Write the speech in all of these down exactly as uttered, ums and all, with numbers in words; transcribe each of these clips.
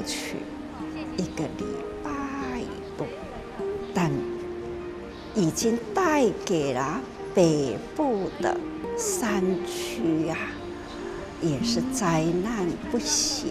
去一个礼拜多，但已经带给了北部的山区啊，也是灾难不小。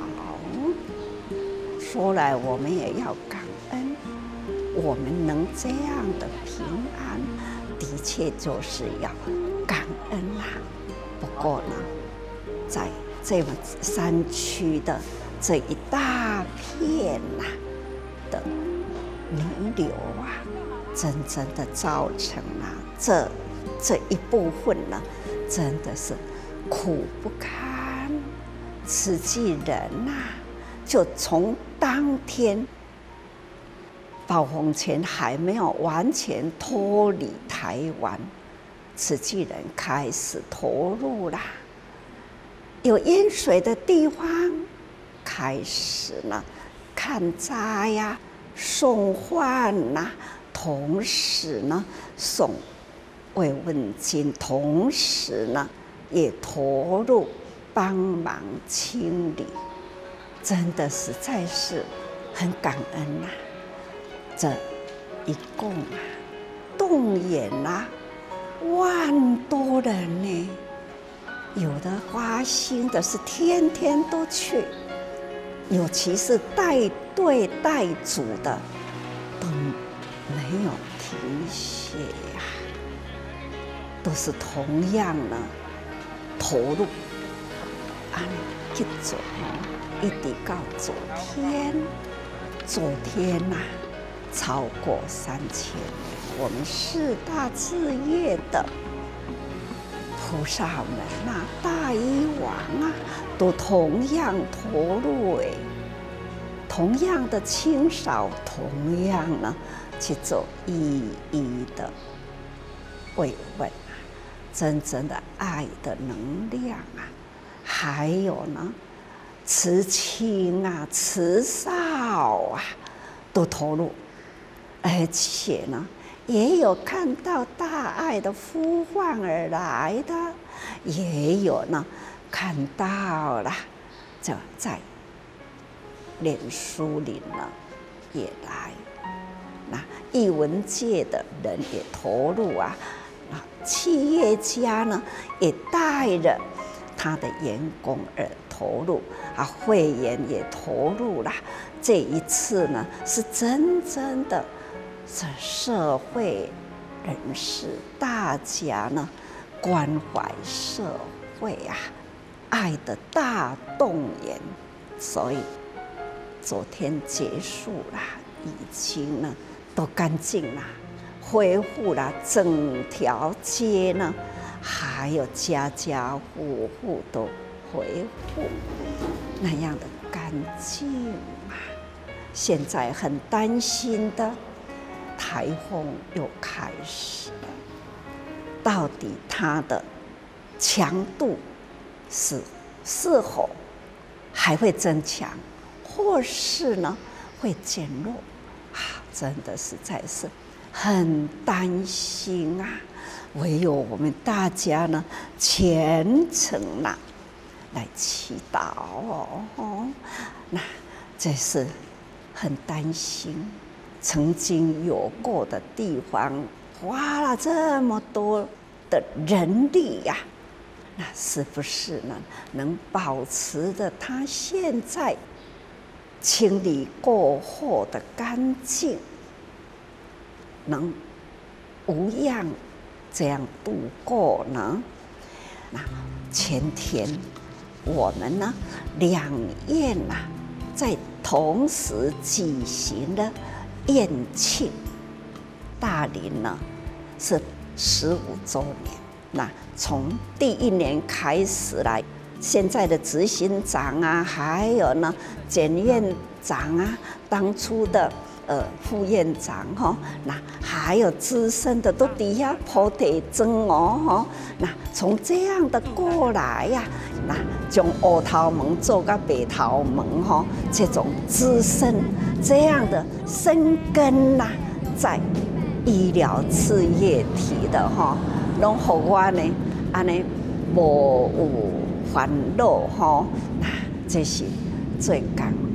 说来我们也要感恩，我们能这样的平安，的确就是要感恩啦、啊。不过呢，在这个山区的这一大片呐、啊、的泥流啊，真正的造成了这这一部分呢，真的是苦不堪。慈济人呐、啊，就从当天宝丰前还没有完全脱离台湾，慈济人开始投入啦。有淹水的地方，开始呢看灾呀、送饭呐，同时呢送慰问金，同时呢也投入帮忙清理，真的实在是很感恩呐、啊。这一共啊，动员啊万多人呢。有的花心的是天天都去，尤其是带队带组的都没有停歇呀、啊，都是同样的投入，安去做，一直到昨天，昨天呐、啊，超过三千人，我们四大志业的菩萨们啊，大医王啊，都同样投入哎，同样的清扫，同样呢去做一一的慰问啊，真正的爱的能量啊，还有呢，慈亲啊、慈少啊，都投入，而且呢。也有看到大爱的呼唤而来的，也有呢看到了，就在脸书里呢也来，那艺文界的人也投入啊，啊，企业家呢也带着他的员工而投入啊，会员也投入了。这一次呢是真正的。这社会人士，大家呢关怀社会啊，爱的大动员，所以昨天结束了，已经呢都干净了，恢复了整条街呢，还有家家户户都恢复那样的干净啊。现在很担心的。台风又开始了，到底它的强度是是否还会增强，或是呢会减弱啊？真的实在是很担心啊！唯有我们大家呢虔诚呐来祈祷哦。那这是很担心。曾经有过的地方，花了这么多的人力呀、啊，那是不是呢？能保持着它现在清理过后的干净，能无恙这样度过呢？那前天我们呢两院呐、啊，在同时举行了。宴庆，大林呢是十五周年。那从第一年开始来，现在的执行长啊，还有呢检院长啊，当初的呃副院长哈、哦，那还有资深的都底下铺地砖哦哈。那从这样的过来呀、啊，那从黑头毛做到白头毛哈，这种资深。这样的生根呐、啊，在医疗事业体的哈，拢互我呢，安尼无有烦恼哈，那这是最感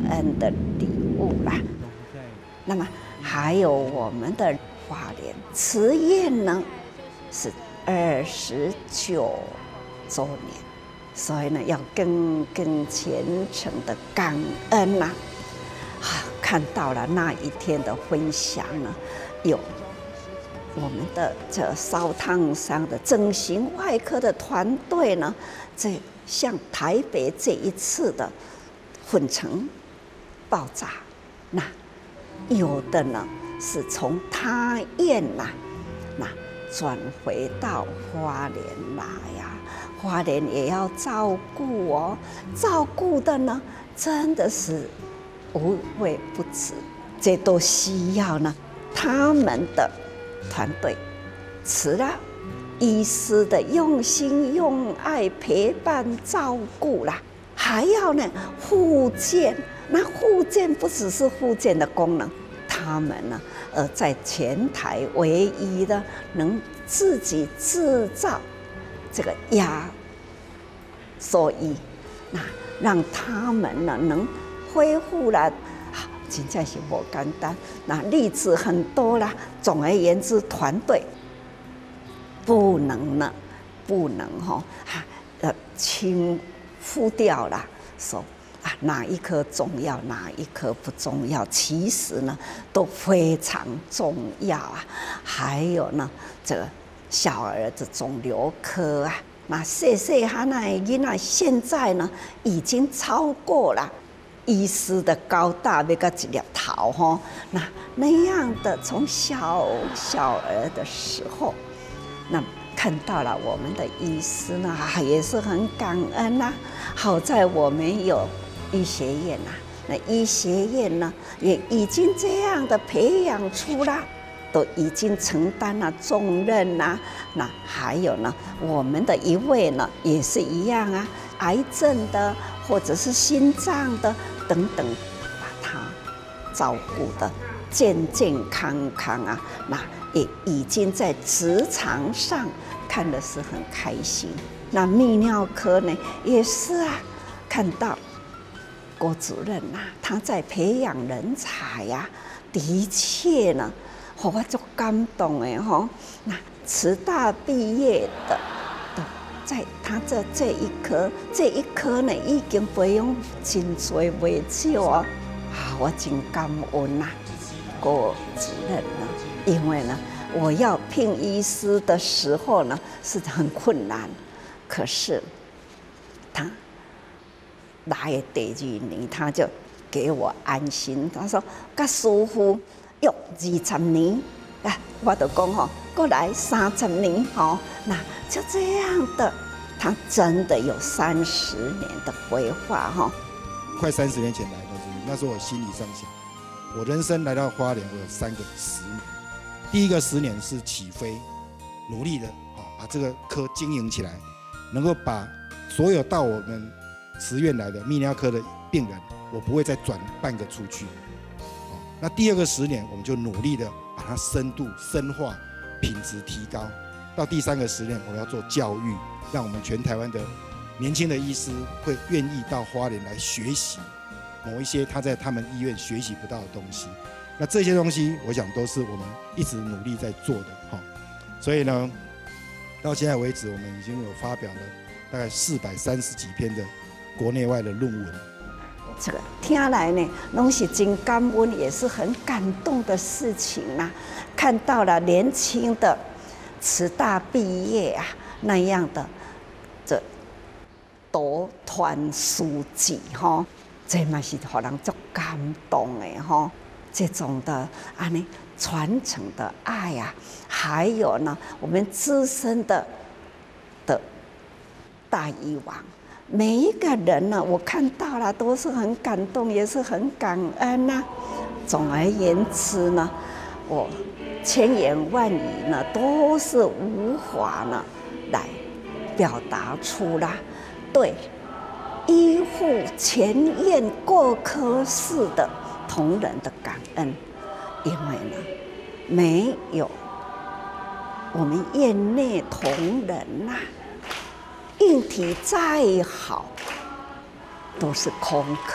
恩的礼物啦。那么还有我们的花莲慈宴呢，是二十九周年，所以呢要更更虔诚的感恩呐、啊。啊，看到了那一天的分享呢，有我们的这烧烫伤的整形外科的团队呢，这像台北这一次的粉尘爆炸，那有的呢是从他院呐、啊，那转回到花莲来呀、啊，花莲也要照顾哦，照顾的呢真的是无微不至，这都需要呢他们的团队，除了医师的用心用爱陪伴照顾啦，还要呢复健。那复健不只是复健的功能，他们呢呃在全台唯一的能自己制造这个压缩衣，那让他们呢能恢复了。真正是不简单，那例子很多啦。总而言之，团队不能呢，不能哈、哦、啊呃轻忽掉了，说啊哪一科重要，哪一科不重要，其实呢都非常重要啊。还有呢，这个小儿的肿瘤科啊，那细细汉的囡仔现在呢已经超过了。医师的高大要个一粒头吼，那那样的从小小儿的时候，那看到了我们的医师呢，也是很感恩呐、啊。好在我们有医学院呐、啊，那医学院呢也已经这样的培养出了，都已经承担了重任呐、啊。那还有呢，我们的一位呢也是一样啊，癌症的或者是心脏的。等等，把他照顾的健健康康啊，那也已经在职场上看的是很开心。那泌尿科呢，也是啊，看到郭主任呐、啊，他在培养人才呀、啊，的确呢，我就感动哎吼。那慈大毕业的。在他这这一科，这一科呢，已经培养真多未少啊！啊，我真感恩呐，郭主任呢，因为呢，我要聘医师的时候呢，是很困难，可是他来的第二年，他就给我安心，他说：“甲师傅约二十年。”啊，我就讲吼，过来三十年吼，那就这样的，他真的有三十年的规划哈。 快三十年前来到这里，那时候我心里上想，我人生来到花莲，我有三个十年。第一个十年是起飞，努力的啊，把这个科经营起来，能够把所有到我们慈院来的泌尿科的病人，我不会再转半个出去。那第二个十年，我们就努力的把它深度深化，品质提高。到第三个十年，我们要做教育，让我们全台湾的年轻的医师会愿意到花莲来学习某一些他在他们医院学习不到的东西。那这些东西，我想都是我们一直努力在做的哈。所以呢，到现在为止，我们已经有发表了大概四百三十几篇的国内外的论文。 这个听来呢，拢是真感恩，也是很感动的事情呐、啊。看到了年轻的慈大毕业啊那样的这夺团书记哈，这嘛是让人足感动的哈。这种的啊呢传承的爱啊，还有呢我们自身的的大医王。每一个人呢，我看到了都是很感动，也是很感恩呐、啊。总而言之呢，我千言万语呢都是无法呢来表达出啦对医护全院各科室的同仁的感恩，因为呢，没有我们院内同仁呐、啊。硬体再好，都是空壳。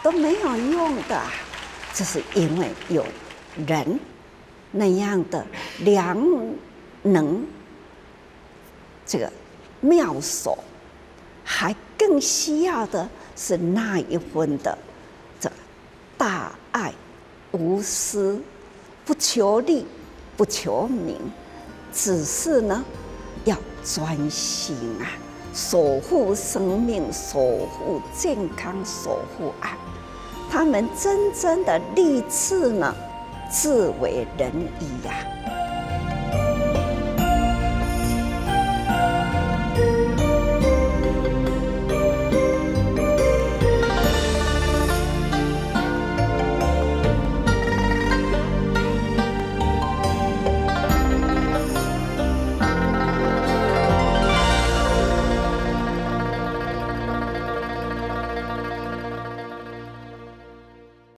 都没有用的，这是因为有人那样的良能，这个妙手，还更需要的是那一份的这大爱无私，不求利，不求名，只是呢要专心啊，守护生命，守护健康，守护爱。他们真正的立志呢，自为人医呀、啊。